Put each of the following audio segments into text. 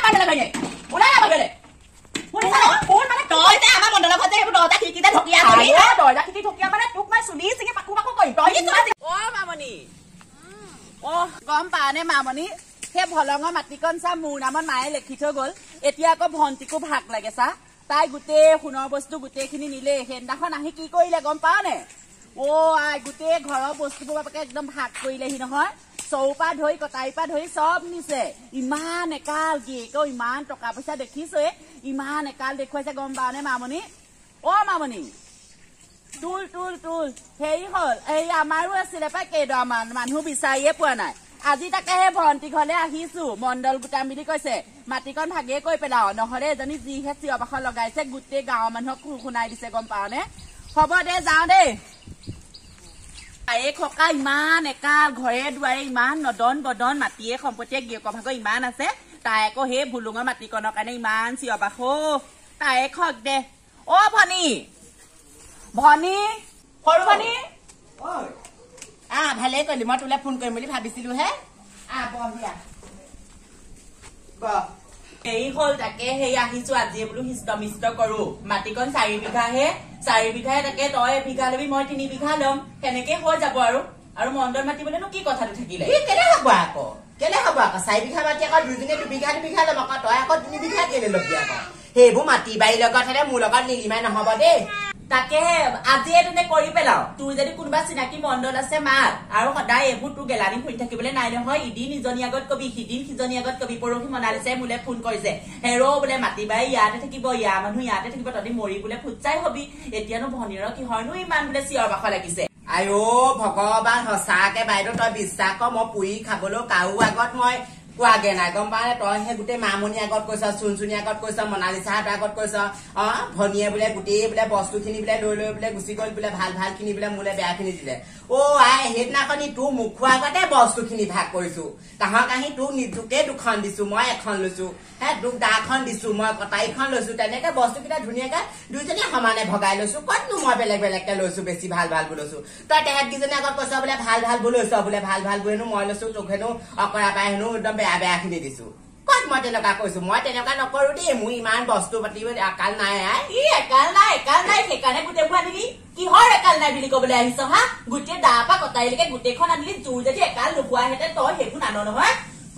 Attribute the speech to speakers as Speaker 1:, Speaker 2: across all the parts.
Speaker 1: ওলাই গ'লে ঘৈণীয়েক ওলাই যাব গ'লে শুনিছা কোন মানে তই যে আমাৰ মণ্ডলৰ ঘৰত যে সেইবোৰ দৰ্জা খিৰিকীতে ঢকিয়া কৰি দৰ্জা খিৰিকী ঢকিয়া মানে তোক মই চুলি চিঙি পাকু পাকু কৰিম তই অ মামনি অ গম পানে মামনি সেই ভলঙৰ মাটিকণ চা মোৰ নামত মায়ে লিখি থৈ গ'ল এতিয়া আকৌ ভণ্টিকো ভাগ লাগে চা তাই গোটেই সোণৰ বস্তু গোটেইখিনি নিলে সেইদিনাখন আহি কি কৰিলে গম পাৱ নে অ আই গোটেই ঘৰৰ বস্তুবোৰ বাপেকে একদম ভাগ কৰিলেহি নহয় চৌপা ধৰি কটাৰীৰ পৰা ধৰি চব নিছে ইমান একাল গিয়েকেও ইমান টকা পইচা দেখিছে ইমান একাল দেখুৱাইছে গম পাৱ নে মামনি অ মামনি তুল তুল তুল হেৰি হ'ল এই আমাৰো আছিলে পাই কেইডৰামান মানুহ বিচাৰিয়ে পোৱা নাই আজি তাকে সেই ভণ্টি ঘৰলে আহিছো মণ্ডল গোটাম বুলি কৈছে মাটিকণ ভাগে কৈ পেলাও নহলে এজনী যিহে চিঞৰ বাখৰ লগাইছে গোটেই গাঁৱৰ মানুহক শুনাই দিছে গম পাৱ নে হ'ব দে যাওঁ দেই এই খকা ইমান একাল ঘৰে দুৱাৰে ইমান নদন বদন মাটিয়ে সম্পত্তিয়ে গিয়েকৰ ভাগৰ ইমান আছে তাই আকৌ সেই ভুলুঙৰ মাটিকণৰ কাৰণে ইমান চিঞৰ বাখৰ তাই খক দে অ ভনী ভনী সৰু ভনী ভালে কৰিলি মই তোলে ফোন কৰিম বুলি ভাবিছিলো হে বহিয়া এই হ'ল তাকে সেই আহিছো আজি বোলো হিষ্ট মিষ্ট কৰো মাটিকণ 4 বিঘাহে 4 বিঘাহে তাকে তই বিঘা লবি মই 3 বিঘা লম সেনেকে হৈ যাব আৰু মণ্ডল মাটি বোলেনো কি কথাটো থাকিলে কেলে হব আকৌ 4 বিঘা মাটি আকৌ দুজনে 2 বিঘা 2 বিঘা লম আকৌ তই আকৌ 3 বিঘা কেলে লবি আকৌ সেইবোৰ মাটি বাৰী লগত হলে মোৰ লগত নিলিমাই নহব দেই তাকে আজি এনে কৰি পেলাও তোৰ যদি কোনোবা চিনাকি মণ্ডল আছে মাত আৰু সদায় এইবোৰ তোৰ গেলানি শুনি থাকিবলৈ নাই নহয় ইদিন ইজনী আগত কবি সিদিন সিজনী আগত কবি পৰহি মনালিছে মোলে ফোন কৰিছে হেৰ বোলে মাটি বাৰী ইয়াতে থাকিব ইয়াৰ মানুহ ইয়াতে থাকিব তহঁতি মৰি বোলে ফুটচাই হবি এতিয়ানো ভনীৰ কিহৰনো ইমান বোলে চিঞৰ বাখৰ লাগিছে আইও ভগৱান সঁচাকে বাইদেউ তই বিশ্বাস কৰ মই পুৰি খাবলৈ কাৰো আগত মই কোৱাগে নাই গম পানে তই সেই গোটেই মামনি আগত কৈছ চুনচুনি আগত কৈছ মনালিছাহঁতৰ আগত কৈছ ভনীয়ে বোলে গোটেই বোলে বস্তুখিনি বোলে লৈ বোলে গুচি গ'ল বোলে ভাল ভাল খিনি বোলে মোলে বেয়া খিনি দিলে অ আই সেইদিনাখনি তোৰ মুখৰ আগতে বস্তুখিনি ভাগ কৰিছো তাহক আহি তোক নিজকে 2খন দিছো মই 1খন লৈছো তোক দাখন দিছো মই কটাৰীখন লৈছো তেনেকে বস্তুকেইটা ধুনীয়াকে দুইজনী সমানে ভগাই লৈছো কতনো মই বেলেগ বেলেগকে লৈছো বেছি ভাল ভাল লৈছো তই তেহেঁতকেইজনী আগত কৈছ বোলে ভাল ভাল লৈছ বোলে ভাল ভাল হেনো মই লৈছো তোক হেনো অকৰা পাই হেনো একদম বেয়া বেয়া খিনি দিছো কত মই তেনেকুৱা কৈছো মই তেনেকুৱা নকৰো দেই মোৰ ইমান বস্তু পাতি একাল নাই একাল নাই সেইকাৰণে গোটেই ভুৱা নেকি কিহৰ একাল নাই বুলি কবলৈ আহিছ হা গোটেই দা পা কটাৰীলৈকে গোটেইখন আনিলি তোৰ যদি একাল নোপোৱাহেঁতেন তই সেইবোৰ নান নহয়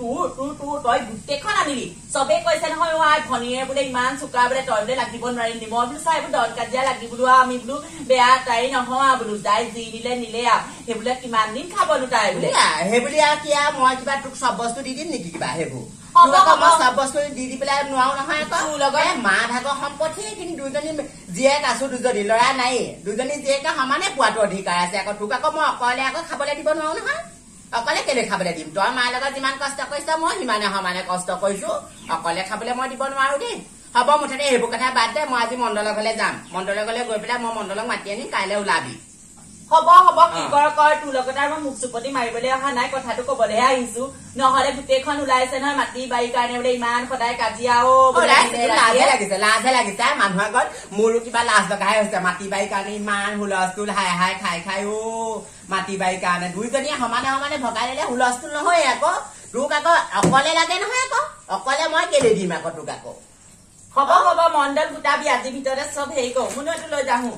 Speaker 1: তোৰ তই গোটেইখন আনিলি চবেই কৈছে নহয় ভনীয়ে বোলে ইমান চোকা বোলে তই বোলে লাগিব নোৱাৰিলি মই বোলো চাই এইবোৰ দল কাজিয়া লাগি বোলো আমি বোলো বেয়া তাই নহয় বোলো তাই যি দিলে নিলে সেই বোলে কিমান দিন খাবনো তাই বোলে সেই বুলি কি মই কিবা তোক চব বস্তু দি দিম নেকি কিবা সেইবোৰ মই চব বস্তু দি পেলাই নোৱাৰো নহয় আকৌ লগত মা ভাগৰ সম্পত্তি কিন্তু দুজনী জীয়েক আছো দুজনী ল'ৰা নাই দুজনী জীয়েকে সমানে পোৱাটো অধিকাৰ আছে আকৌ তোক আকৌ মই অকলে আকৌ খাবলৈ দিব নোৱাৰো নহয় অকলে কেলে খাবলৈ দিম তই মাৰ লগত যিমান কষ্ট কৰিছ মই সিমানে সমানে কষ্ট কৰিছো অকলে খাবলৈ মই দিব নোৱাৰো দেই হ'ব মুঠতে সেইবোৰ কথা বাদ দে মই আজি মণ্ডলৰ ঘৰলৈ যাম মণ্ডলৰ ঘৰলৈ গৈ পেলাই মই মণ্ডলক মাতি আনিম কাইলৈ ওলাবি হ'ব কি কৰ তোৰ লগত আৰু মই মুখ চুপতি মাৰিবলৈ অহা নাই কথাটো কবলৈহে আহিছো নহলে গোটেইখন ওলাইছে নহয় মাটি বাৰীৰ কাৰণে বোলে ইমান সদায় কাজিয়া লাজহে লাগিছে মানুহৰ আগত মোৰো কিবা লাজ লগাহে হৈছে মাটি বাৰীৰ কাৰণে ইমান হুলস্থুল হাই হাই খাই খাই মাটি বাৰীৰ কাৰণে দুইজনীয়ে সমানে সমানে ভগাই দিলে হুলস্থুল নহয় আকৌ তোক আকৌ অকলে লাগে নহয় আকৌ অকলে মই কেলে দিম আকৌ তোক আকৌ হ'ব মণ্ডল গোটাবি আজিৰ ভিতৰতে চব হেৰি কৰো মোৰটো লৈ যাওঁ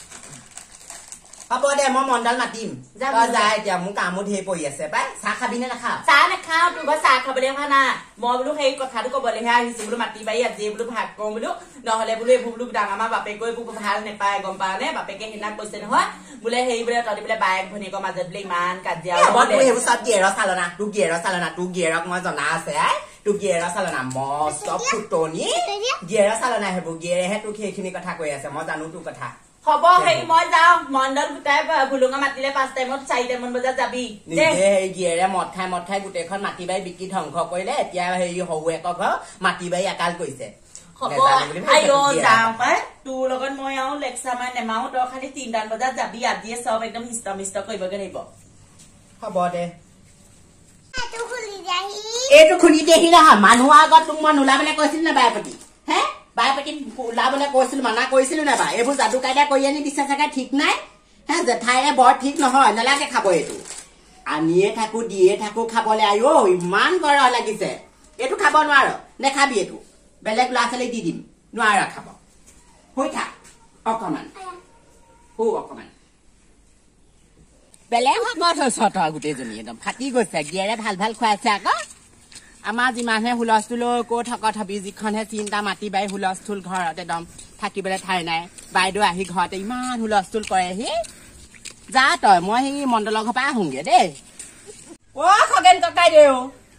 Speaker 1: হ'ব দে মই মণ্ডল মাতিম যা এতিয়া মোৰ কামো ধেৰ পৰি আছে পাই চাহ খাবি নে নাখাও চাহ নাখাও তোৰ ঘৰত চাহ খাবলৈ অহা নাই মই বোলো সেই কথাটো কবলৈহে আহিছো বোলো মাটি বাৰী আজি বোলো ভাগ কৰো বোলো নহলে বোলো এইবোৰ বোলো ডাঙৰ বাপেকৈ এইবোৰ ভাল নেপায় গম পাৱ নে বাপেকে সেইদিনা কৈছে নহয় বোলে হেৰি বোলে তহঁতি বোলে বায়েক ভনীয়েকৰ মাজত বোলে ইমান কাজিয়া সেইবোৰ চব গিয়েৰৰ চালনা তোৰ গিয়েৰক মই জনা আছে তোৰ গিয়েৰৰ চালনা মস্ত ফুটনি গিয়েৰৰ চালনা সেইবোৰ গিয়েৰেহে তোক সেইখিনি কথা কৈ আছে মই জানো তোৰ কথা হ'ব হেৰি মই যাওঁ মণ্ডল গোটাই ভুলুঙা মাতিলে 5 টাইমত 4 টাইমত বজাত যাবি হেৰি গিয়েৰে মদ খাই গোটেইখন মাটি বাৰী বিকি ধ্বংস কৰিলে এতিয়া হেৰি সৰুৱেকৰ ঘৰ মাটি বাৰী একাল কৰিছে যাওঁ পাই তোৰ লগত মই আৰু লেকচাৰ মাৰি নেমাও তই খালি 3 বজাত যাবি আজিয়ে চব একদম হিষ্ট মিষ্ট কৰিবগে লাগিব হ'ব দে এইটো খুলি দিয়েহি নহয় মানুহৰ আগত তোক মই নোলাবলৈ কৈছিলো নে বায়পতি বায়পতি ওলাবলৈ কৈছিলো মানা কৰিছিলো নে বা এইবোৰ যাদু কাইদা কৰি আনি দিছে চাগে ঠিক নাই জেঠাইৰে বৰ ঠিক নহয় নালাগে খাব এইটো আনিয়ে থাকো দিয়ে থাকো খাবলৈ আইও ইমান গৰম লাগিছে
Speaker 2: এইটো খাব নোৱাৰ নেখাবি এইটো বেলেগ ল'ৰা ছোৱালী দি দিম নোৱাৰ খাব হৈ থাক অকমান অকমান বেলেগ ক'ত হৈছ তই গোটেইজনী একদম ফাটি গৈছে গিয়েৰে ভাল ভাল খুৱাইছে আকৌ আমাৰ যিমানহে হুলস্থুল ক'ত থকত হবি যিখনহে চিন্তা মাটি বাৰী হুলস্থুল ঘৰত একদম থাকিবলৈ ঠাই নাই বাইদেউ আহি ঘৰতে ইমান হুলস্থুল কৰেহি যা তই মই সেই মণ্ডলৰ ঘৰৰ পৰা আহোঁগে দেই খগেন ককাই দেউ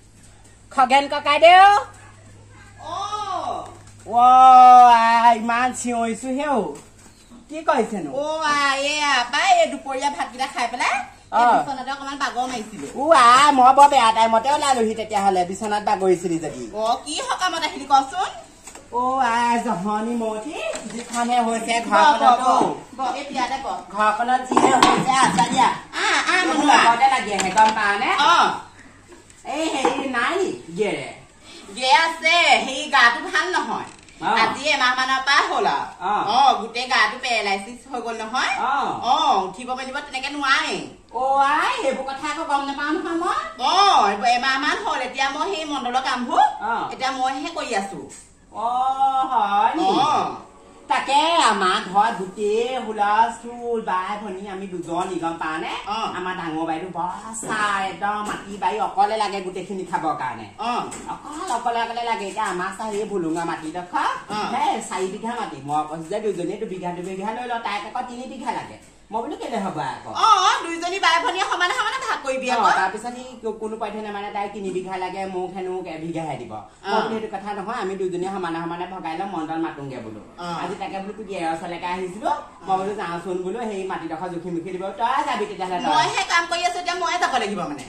Speaker 2: ইমান চিঞৰিছো হেও কি কৈছেনো এয়া পাই এই দুপৰীয়া ভাতকেইটা খাই পেলাই বিচনাতে অকমান বাগৰ মাৰিছিলো মই বৰ বেয়া টাইমতে ওলালোহি তেতিয়াহ'লে বিচনাত বাগৰিছিলি যদি কি সকামত আহিলি কচোন জহনী মতি যিখনহে হৈছে ঘৰখনত যিহে হৈছে আছা দিয়া লগতে লাগি আহে গম পাৱনে এই হেৰি নাই গে আছে সেই গাটো ভাল নহয় আজি এমাহ মানৰ পৰা হ'ল আৰু গোটেই গাটো পেৰালাইচিছ হৈ গ'ল নহয় উঠিব মেলিব তেনেকে নোৱাৰে সেইবোৰ কথা আকৌ গম নাপাওঁ নহয় মই এমাহ মান হ'ল এতিয়া মই সেই মণ্ডলৰ কামবোৰ এতিয়া মইহে কৰি আছো তাকে আমাৰ ঘৰত গোটেই হুলস্থুল বাই ভনী আমি দুজনী গম পাওঁ নে আমাৰ ডাঙৰ বাইদেউ বৰ চাই একদম মাটি বাৰী অকলে লাগে গোটেইখিনি খাবৰ কাৰণে অকলে লাগে এতিয়া আমাৰ চাই এই ভুলুঙা মাটি ডোখৰ 4 বিঘা মাটি মই কৈছো যে দুজনীয়ে 2 বিঘা লৈ ল তাইক আকৌ 3 বিঘা লাগে মই বোলো কেলে হ'ব আকৌ দুইজনী বাই ভনীয়ে সমানে সমানে ভাগ কৰিবি আকৌ তাৰপিছত কোনো পধ্যে নামানে তাই 3 বিঘা লাগে মোক হেনো 1 বিঘাহে দিব মই বোলো সেইটো কথা নহয় আমি দুইজনীয়ে সমানে সমানে ভগাই লম মণ্ডল মাতোংগে বোলো আজি তাকে বোলো তোক ওচৰলৈকে আহিছিলো মই বোলো যাওঁচোন বোলো সেই মাটিডোখৰ জুখি মুখি দিব তই যাবি তেতিয়াহ'লে মইহে কাম কৰি আছো এতিয়া ময়ে যাব লাগিব মানে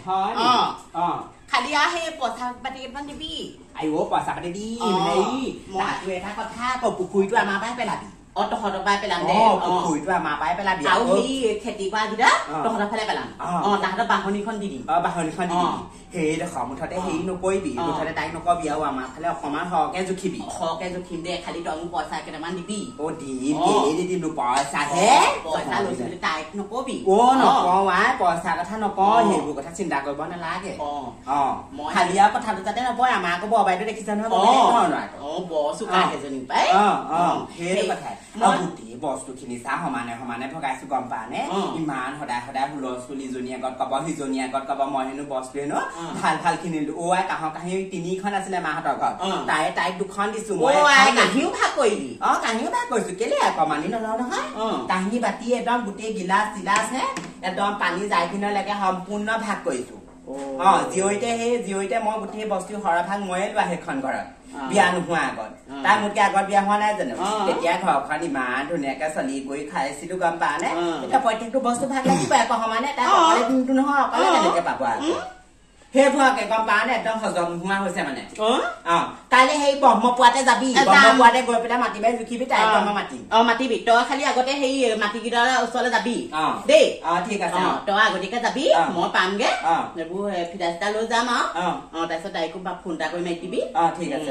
Speaker 2: খালি সেই পইচা পাতি কেইটামান দিবি পইচা পাতি দিম এটা কথা আকৌ পুখুৰীটো আমাৰ পৰাই পেলাবি তহঁতৰ পৰাই পেলাম দে পুখুৰীটো আমাৰ পৰাই পেলাবি আৰু সেই খেতি কৰা কেইটা তহঁতৰ ফালে পেলাম তাহাঁতৰ বাহনীখন দি দিম বাহনীখন দি দিম সেইডোখৰ মুঠতে হেৰি নকৰিবি মুঠতে তাইক নকবি আৰু আমাৰ ফালে অকমান সৰহকে জুখিম দে খালি তই মোক পইচা কেইটামান দিবি দিম পইচাহে পইচা লৈছিলি তাইক নকবি নকওঁ পইচা কথা নকওঁ সেইবোৰ কথা চিন্তা কৰিব নালাগে খালি আৰু কথাটো যাতে নপৰে আমাৰ আকৌ বৰ বাইদেউ দেখিছা নহয় বৰ চোকা সেইজনী পাই সেইটো কথাই গোটেই বস্তু খিনি চা সমানে সমানে ভগাইছো গম পা নে ইমান সদায় হুলস্থুল ইজনী আগত কব সিজনী আগত কব মই হেনো বস্তু হেনো ভাল কিনিলো কাঁহৰ কাঁহী 3খন আছিলে মাহঁতৰ ঘৰত তাইক 2খন দিছো মই কাঁহীও ভাগ কৰিলি কাঁহীও ভাগ কৰিছো কেলে আকৌ মানি নলওঁ নহয় কাঁহী বাতি একদম গোটেই গিলাচ চিলাচ হে একদম পানী যাই কিনলৈকে সম্পূৰ্ণ ভাগ কৰিছো জীয়ৰীতে মই গোটেই বস্তু সৰভাগ ময়ে লোৱা সেইখন ঘৰত বিয়া নোহোৱা আগত তাই মোতকে আগত বিয়া হোৱা নাই জানো তেতিয়া ঘৰখন ইমান ধুনীয়াকে চলি কৰি খাইছিলো গম পা নে এতিয়া প্ৰত্যেকটো বস্তু ভাগ লাগিব আকৌ সমানে তাই অকলে দিনটো নহয় অকলে কেনেকে পাব আকৌ সেইবোৰকে গম পা নে একদম হজম নোহোৱা হৈছে মানে কাইলৈ সেই ব্ৰহ্মপুৱাতে যাবি ব্ৰহ্মপুৱাতে গৈ পেলাই মাটি বাৰী জুখিবি তাইক মই মাতিম মাতিবি তই খালি আগতে সেই মাটিকেইটাৰ ওচৰলৈ যাবি দেই ঠিক আছে তই আগতীয়াকে যাবি মই পামগে এইবোৰ ফিটা চিটা লৈ যাম আৰু তাৰপিছত তাইকো ফোন এটা কৰি মাৰি দিবি ঠিক আছে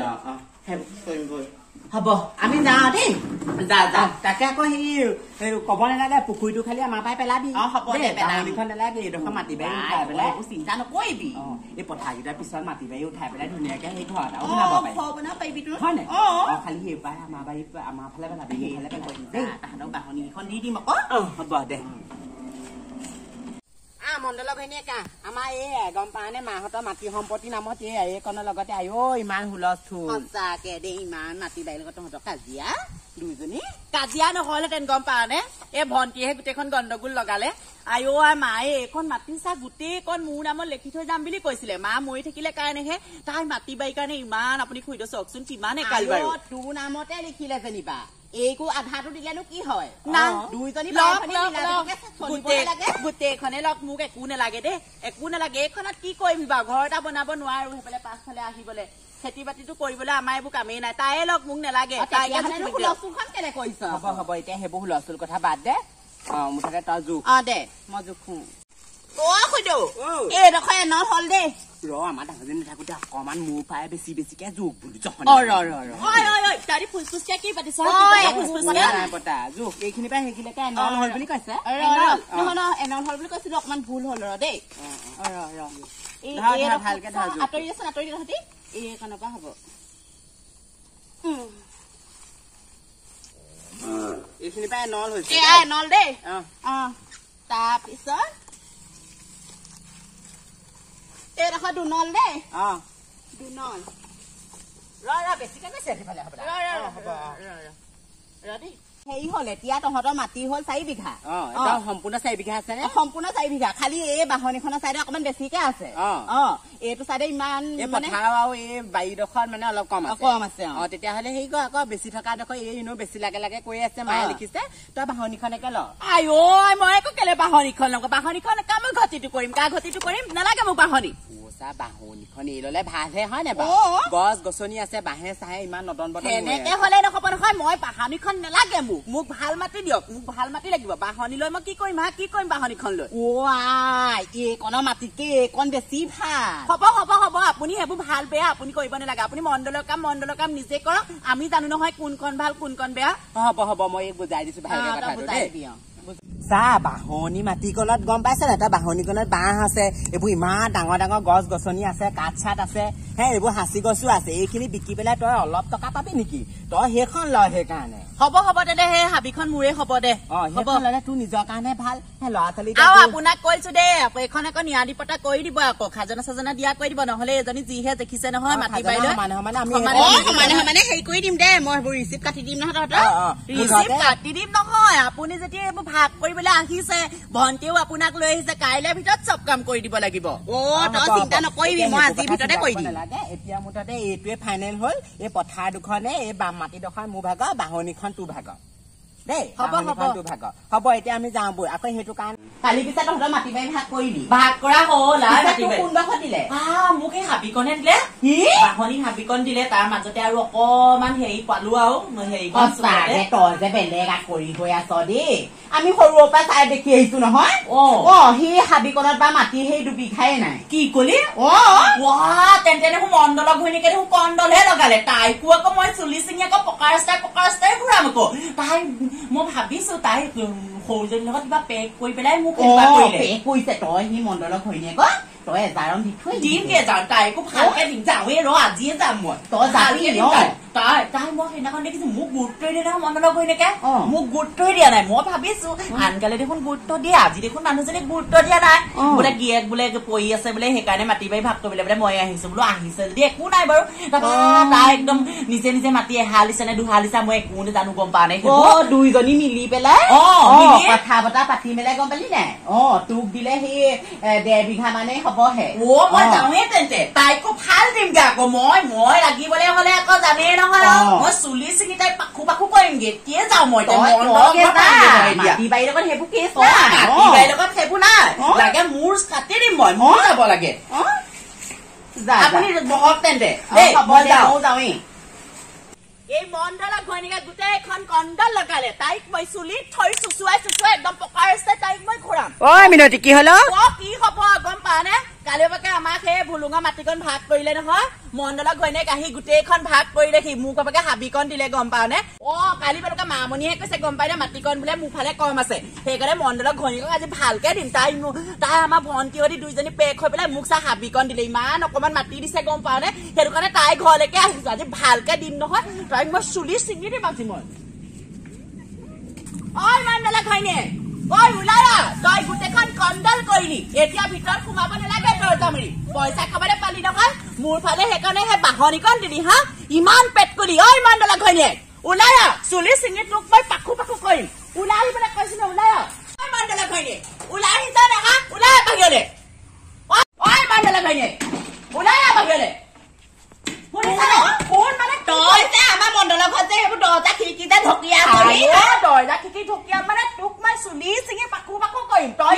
Speaker 2: হ'ব আমি যাওঁ দেই যা তাকে আকৌ সেই কব নালাগে পুখুৰীটো খালি আমাৰ পৰাই পেলাবি পেলাবিখন নালাগে এইডোখৰ মাটি বাৰী উঠাই পেলাই চিন্তা নকৰিবি এই পথাৰকেইটাৰ পিছত মাটি বাৰী উঠাই পেলাই ধুনীয়াকে সেই ঘৰত আৰু বনাব পাৰিবি হয় নাই খালি সেইবাৰ আমাৰ বাৰী আমাৰ ফালে পেলাবি সেইফালে তাহাঁতক বাহনীকেইখন দি দিম আকৌ হ'ব দে মণ্ডলৰ ভনীয়েকা আমাৰ এই গম পা নে মাহঁতৰ মাটি সম্পত্তি নামত এইকণৰ লগতে ইমান হুলস্থুল সঁচাকে দেই ইমান মাটি বাৰীৰ লগত তহঁতৰ কাজিয়া দুইজনী কাজিয়া নহ'লেহেঁতেন গম পা নে এই ভণ্টিয়েহে গোটেইখন গণ্ডগোল লগালে মায়ে এইখন মাটি চা গোটেইকণ মোৰ নামত লিখি থৈ যাম বুলি কৈছিলে মা মৰি থাকিলে কাৰণেহে তাই মাটি বাৰীৰ কাৰণে ইমান আপুনি খুইদ চাওকচোন কিমান একাল বাৰু তোৰ নামতে লিখিলে যেনিবা এইকো আধাটো দিলেনো কি হয় না দুইজনী গোটেইখনে লগ মোক একো নালাগে দেই একো নালাগে এইখনত কি কৰিবি বাৰু ঘৰ এটা বনাব নোৱাৰো সেইফালে পাছফালে আহিবলৈ খেতি বাতিটো কৰিবলৈ আমাৰ এইবোৰ কামেই নাই তাইয়ে লগ মোক নালাগে হুলস্থুলখন কেনে কৰিছ হ'ব এতিয়া সেইবোৰ হুলস্থুল কথা বাদ দে মুঠতে তই জোখ দে মই জোখো এইডোখৰ এনৰ হ'ল দেই আমাৰ ডাঙৰজনী নাথাকোতে অকমান মোৰ পাই বেছিকে জোখ বোলো জোখ এইখিনি পৰা সেইখিনিকে এনল হল বুলি কৈছে এনল হল বুলি কৈছিলো অকমান ভুল হল দেই ভালকে আঁতৰি আতৰি তহঁতি এইকণৰ পৰা হ'ব এইখিনি পাই নল হৈছে
Speaker 3: নল দেই তাৰপিছত এইডোখৰ দুনল দেই দুনল
Speaker 2: বেছিকে গৈছে সেইফালে হ'ব
Speaker 3: দেই হেৰি হ'ল এতিয়া তহঁতৰ মাটি হ'ল 4 বিঘা
Speaker 2: সম্পূৰ্ণ 4 বিঘা আছে নে
Speaker 3: সম্পূৰ্ণ 4 বিঘা খালি এই বাহনীখনৰ চাইডে অকমান বেছিকে আছে এইটো চাইডে ইমান
Speaker 2: পথাৰ আৰু এই বাৰীডোখৰত মানে অলপ কম আছে তেতিয়াহ'লে হেৰি কৰ আকৌ বেছি থকা ডোখৰ এই এনেও বেছি লাগে কৈ আছে মায়ে লিখিছে তই বাহনীখনকে ল
Speaker 3: মই একো কেলে বাহনীখন লওঁ বাহনীখন মই ঘটিটো কৰিম কা ঘটিটো কৰিম নালাগে মোক বাহনী
Speaker 2: বাহনীখন এই ললে ভালহে হয় নে গছ গছনি আছে বাঁহে চাহে ইমান নদন বদন
Speaker 3: এনেকে হলে নহব নহয় মই বাহনীখন নালাগে মোক ভাল মাটি দিয়ক মোক ভাল মাটি লাগিব বাহনী লৈ মই কি কৰিম বাহনীখন লৈ এইকণৰ মাটিতকে এইকণ বেছি ভাল হ'ব আপুনি সেইবোৰ ভাল বেয়া আপুনি কৰিব নালাগে আপুনি মণ্ডলৰ কাম নিজে কৰক আমি জানো নহয় কোনখন ভাল কোনখন বেয়া
Speaker 2: হ'ব মই এই বুজাই দিছো ভালকে কথাটো দেই চা বাহনী মাটিকণত গম পাইছে নে তই বাহনীকণত বাঁহ আছে এইবোৰ ইমান ডাঙৰ ডাঙৰ গছ গছনি আছে কাঠ চাঠ আছে এইবোৰ হাঁচি গছো আছে এইখিনি বিকি পেলাই তই অলপ টকা পাবি নেকি তই সেইখন লয় সেইকাৰণে
Speaker 3: হ'ব দে সেই হাবিখন মোৰে হ'ব দে
Speaker 2: তোৰ নিজৰ কাৰণে ভাল ল'ৰা ছোৱালী
Speaker 3: আপোনাক কৈছো দেই এইখন আকৌ ন্যায়াধি পতা কৰি দিব আকৌ খাজনা চাজনা দিয়া কৰি দিব নহলে এজনী যিহে দেখিছে নহয় মাটি বাইলৈ মানে হেৰি কৰি দিম দে মই সেইবোৰ ৰিচিপ্ট কাটি দিম নহয় তহঁতৰ ৰিচিপ্ট কাটি দিম নহয় আপুনি যেতিয়া এইবোৰ ভাগ কৰিবলৈ আহিছে ভণ্টিও আপোনাক লৈ আহিছে কাইলৈ ভিতৰত চব কাম কৰি দিব লাগিব তই চিন্তা নকৰিবি মই আজিৰ ভিতৰতে কৰি দিম
Speaker 2: এতিয়া মুঠতে এইটোৱে ফাইনেল হ'ল এই পথাৰ দুখনে এই বাম মাটিডোখৰ মোৰ ভাগৰ বাহনীখন তোৰ ভাগৰ দেই হ'ব এতিয়া আমি যাওঁ বৈ আকৌ সেইটো কাৰণ
Speaker 3: কালি পিছত তহঁতৰ মাটি বাৰী ভাগ কৰিবি
Speaker 1: ভাগ কৰা হ'ল
Speaker 3: কোনডোখৰ দিলে
Speaker 1: মোক এই হাবিকণে দিলে বাহনী হাবিকণ দিলে তাৰ মাজতে আৰু অকমান হেৰি পালো আৰু
Speaker 3: তই যে বেলেগ কৰি গৈ আছ দেই আমি সৰুৰ পৰা চাই দেখি আহিছো নহয় সি হাবিকণত বা মাটি সেই 2 বিঘাই নাই
Speaker 1: কি কলি তেন্তে দেখোন মণ্ডলক ঘৈণীকে দেখোন কণ্ডলহে লগালে তাইকো আকৌ মই চুলি চিঙি আকৌ পকা ৰাস্তাই ঘূৰাম আকৌ তাই মই ভাবিছো তাই সৰুজনীৰ লগত কিবা পেক কৰি পেলাই মোক
Speaker 3: কৈছে তই সি মণ্ডলক ঘৈণীয়েক তই এজাৰম দি থৈ
Speaker 1: দিমগে যাওঁ তাইকো ভালকে দিম যাওঁৱে আজিয়ে যাম মই
Speaker 3: তই যাবি
Speaker 1: তাই মই সেইদিনাখন দেখিছো মোক গুৰুত্বই দিয়া নাই মণ্ডলক ঘৈণীয়েকে মোক গুৰুত্বই দিয়া নাই মই ভাবিছো আনকালে দেখোন গুৰুত্ব দিয়ে আজি দেখোন মানুহজনীক গুৰুত্ব দিয়া নাই বোলে গিয়েক বোলে পৰি আছে বোলে সেইকাৰণে মাটি বাৰী ভাগ কৰিবলৈ বোলে মই আহিছো বোলো আহিছে যদি একো নাই বাৰু তাই একদম নিজে নিজে মাটি এহালিছে নে দুহালিছে মই একো জানো গম পোৱা নাই
Speaker 3: দুইজনী মিলি পেলাই কথা বতা পাতি মেলাই গম পালি নাই তোক দিলে সেই 1.5 বিঘা মানে হবহে
Speaker 1: মই যাওঁৱে তেন্তে তাইকো ভাল দিমগে আকৌ মই লাগিবলৈ হলে আকৌ জানেই নহয় মই চুলি চিঙি তাই পাখু কৰিমগে এতিয়ে যাওঁ মই
Speaker 3: মাটি বাৰীৰ লগত সেইবোৰ কেছ
Speaker 1: মাটি বাৰীৰ লগত সেইবোৰ নাই লাগে মোৰ কাটি দিম মই যাব লাগে আপুনি বহক তেন্তে
Speaker 3: যাওঁৱেই এই মণ্ডলক ঘৈণীয়েকে গোটেইখন কণ্ডল লগালে তাইক মই চুলিত থৈ চুচুৱাই একদম পকা ৰাস্তাই তাইক মই ঘূৰাম
Speaker 2: মিনতি কি হলো
Speaker 3: কি হব গম পা নে কালি বাকে আমাক সেই ভুলুঙা মাটিকণ ভাগ কৰিলে নহয় মণ্ডলক ঘৈণীয়েক আহি গোটেইখন ভাগ কৰিলে সি মোক বাকে হাবিকণ দিলে গম পা নে কালি বাকে মামনিয়ে কৈছে গম পাই নে মাটিকণ বোলে মোৰ ফালে কম আছে সেইকাৰণে মণ্ডলক ঘৈণীয়েকক আজি ভালকে দিম তাই আমাৰ ভণ্টি সতি দুইজনী পেক হৈ পেলাই মোক হাবিকণ দিলে ইমান অকমান মাটি দিছে গম পা নে সেইটো কাৰণে তাই ঘৰলৈকে আহিছো আজি ভালকে দিম নহয় তাইক মই চুলি চিঙি দিম আজি মই মণ্ডলক ঘৈণীয়েক ওলাই তই গোটেইখন কণ্ডল কৰিলি এতিয়া ভিতৰত সোমাব নালাগে দৰ্জা মাৰি পইচা খাবলৈ পালি নহয় মোৰ ফালে সেইকাৰণে সেই বাহনীকণ দিলি ইমান পেট কৰি মণ্ডলক ঘৈণীয়েক ওলাই চুলি চিঙি তোক মই পাখু কৰিম ওলাই আহিবলৈ কৈছো ন ওলাই মণ্ডলক ঘৈণীয়েক ওলাই আহিছা না ওলাই বাহিৰলৈ মণ্ডলক ঘৈণীয়েক ওলাই বাহিৰলৈ তই যে আমাৰ মণ্ডলৰ ঘৰত যে সেইবোৰ দৰ্জা খিৰিকী যে ঢকিয়া দৰ্জা খিৰিকী ঢকিয়া মানে তোক মই চুলি চিঙি পাখু কৰিম তই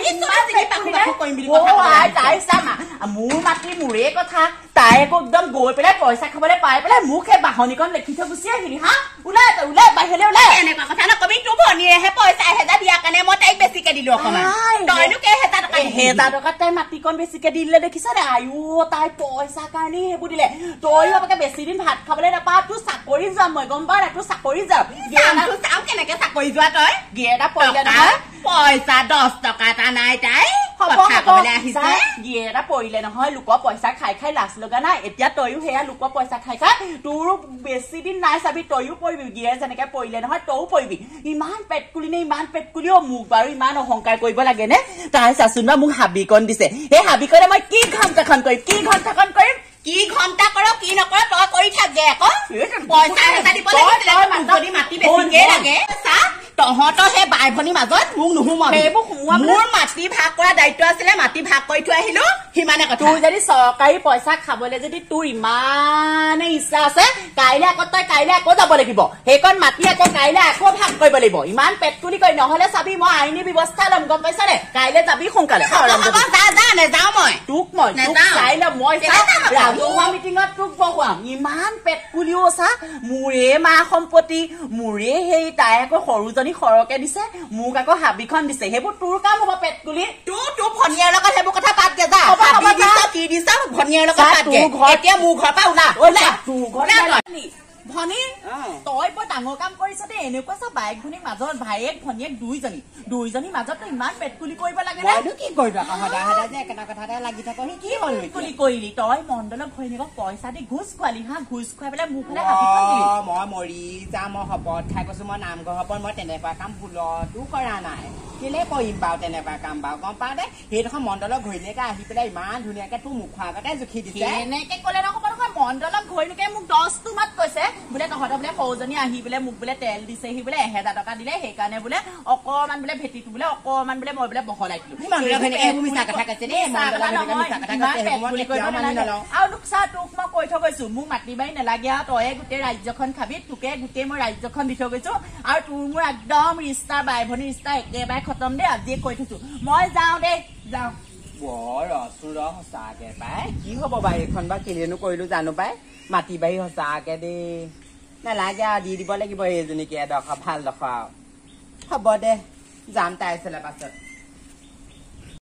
Speaker 3: তাই চামা মোৰ মাটি মোৰে কথা তাই আকৌ একদম গৈ পেলাই পইচা খাবলৈ পাই পেলাই মোক সেই বাহনীকণ লিখি থৈ গুচি আহিলি ওলাই বাহিৰলৈ ওলাই এনেকুৱা কথা নকবি তোৰ ভনীয়েহে পইচা 1000 দিয়াৰ কাৰণে মই তাইক বেছিকে দিলো অকমান তইনো 1000 টকা তাই মাটিকণ বেছিকে দিলে দেখিছ নে তাই পইচা কাৰণে সেইবোৰ দিলে তইও বাকে বেছি দিন ভাত খাবলৈ নাপা তোৰ চাকৰি যাম মই গম পা নাই তোৰ চাকৰি যাম চাওঁ কেনেকে চাকৰি যোৱা তই গিয়ে এটা পৰিলে নহয় পইচা 10 টকা এটা নাই তাই গিয়ে এটা পৰিলে নহয় লোকৰ পইচা খাই খাই লাজ লগা নাই এতিয়া তয়ো সেয়া লোকৰ পইচা খাই খাই তোৰো বেছি দিন নাই চাবি তয়ো পৰিবি গিয়ে যেনেকে পৰিলে নহয় তয়ো পৰিবি ইমান পেটকুলি নে ইমান পেটকুলি অ মোক বাৰু ইমান অহংকাৰ কৰিব লাগে নে তাই চাচোন বা মোক হাবিকণ দিছে সেই হাবিকণে মই কি ঘণ্টাখন কৰিম কি ঘণ্টা কৰ কি নকৰ তই কৰি থাক দে আকৌ পইচা এটা দিব লাগে যদি মাটি বেছিকে লাগে তহঁতৰ সেই বাই ভনীৰ মাজত মোক নুসুমাবি মোৰ মাটি ভাগ কৰা দায়িত্ব আছিলে মাটি ভাগ কৰি থৈ আহিলো সিমানে কথা তোৰ যদি চৰকাৰী পইচা খাবলৈ যদি তোৰ ইমানে ইচ্ছা আছে কাইলে আকৌ যাব লাগিব সেইকণ মাটি আকৌ কাইলে আকৌ ভাগ কৰিব লাগিব ইমান পেটকুলি কৰি নহলে চাবি মই আইনী ব্যৱস্থা ল'ম গম পাইছা নে কাইলে যাবি সোনকালে নেযাওঁ মই তোক চাইলে মই ৰাজহুৱা মিটিঙত তোক বহুৱাম ইমান পেটকুলিও চা মোৰে মা সম্পত্তি মোৰে সেই তাই আকৌ সৰুজনী সৰহকে দিছে মোক আকৌ হাবিখন দিছে সেইবোৰ তোৰ কাম হ'ব পেটকুলি তোৰ ভনীয়াৰ লগত সেইবোৰ কথা পাত দে যা কি দিছ ভনীয়াৰ লগত পাত দে এতিয়া মোৰ ঘৰৰ পৰা ওলা তোৰ ঘৰ ভনী তই বৰ ডাঙৰ কাম কৰিছ দেই এনেকুৱা চা বাইক ভনীৰ মাজত ভায়েক ভনীয়েক দুইজনীৰ মাজত ইমান পেটকুলি কৰিব লাগে
Speaker 2: কি কৰিবা সদায় যে একেটা কথাতে লাগি থাক কি হ'ল
Speaker 3: পেটকুলি কৰিলি তই মণ্ডলক ঘৈণীয়েকক পইচা দি ঘোচ খোৱালি ঘোচ খুৱাই পেলাই মোক
Speaker 2: মই মৰি যাম মই শপত খাই কৈছো মই নামঘৰ শপত মই তেনেকুৱা কাম ভুলতো কৰা নাই কেলে কৰিম বাৰু তেনেকুৱা কাম বাৰু গম পাওঁ দে সেইডোখৰ মণ্ডলৰ ঘৈণীয়েকে আহি পেলাই ইমান ধুনীয়াকে তোৰ মুখৰ আগতে জুখি দিছে
Speaker 3: এনেকে কলে নহব নহয় মণ্ডলক ঘৈণীয়েকে মোক 10টো মাত কৈছে বোলে তহঁতৰ বোলে সৰুজনী আহি বোলে মোক বোলে তেল দিছেহি বোলে 1000 টকা দিলে সেইকাৰণে বোলে অকমান বোলে ভেটিটো বোলে অকমান বোলে মই বোলে বহলাই দিলো আৰু লোকচা তোক মই কৈ থৈ গৈছো মোক মাটি বাৰী নালাগে আৰু তয়ে গোটেই ৰাজ্যখন খাবি তোকে গোটেই মই ৰাজ্যখন দি থৈ গৈছো আৰু তোৰ মোৰ একদম ৰিষ্টা বাই ভনী ৰিষ্টা একেবাৰে খতম দে আজিয়ে কৈ থৈছো মই যাওঁ দেই যাওঁ
Speaker 2: বৰ অচুৰ সঁচাকে পাই কি হব বাৰু এইখন বা কেলেনো কৰিলো জানো পাই মাটি বাৰী সঁচাকে দেই নালাগে আৰু দি দিব লাগিব এইজনীকে এডোখৰ ভাল ডোখৰ আৰু হ'ব দে যাম তাই আছিলে পাছত